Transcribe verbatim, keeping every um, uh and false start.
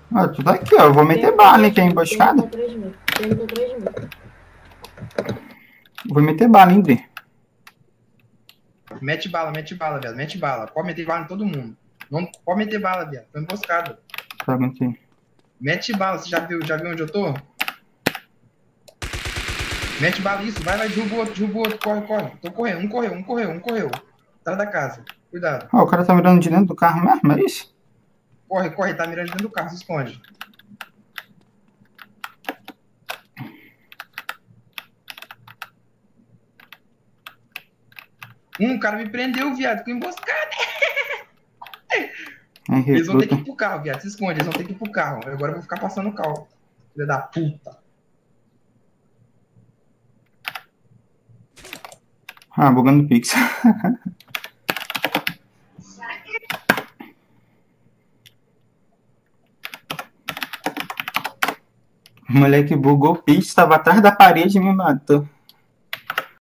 Ó, tudo aqui, ó. Eu vou meter bala em quem é emboscada. Vou meter bala, hein, Dri. Mete bala, mete bala, viado. Mete bala. Pode meter bala em todo mundo. Não pode meter bala, viado. Tô emboscado. Tá, aguentei. Mete bala. Você já viu, já viu onde eu tô? Mete bala, isso. Vai, vai. Derruba o outro, derruba o outro. Corre, corre. Tô correndo. Um correu, um correu, um correu. Atrás da casa. Cuidado. Ó, o cara tá mirando de dentro do carro mesmo, é isso? Corre, corre. Tá mirando dentro do carro. Se esconde. Um cara me prendeu, viado. Com emboscada. É, Eles vão ter que ir recruta. pro carro, viado. Se esconde. Eles vão ter que ir pro carro. Agora eu vou ficar passando o carro. Filha da puta. Ah, bugando o Pix. O moleque bugou o Pix, tava atrás da parede e me matou.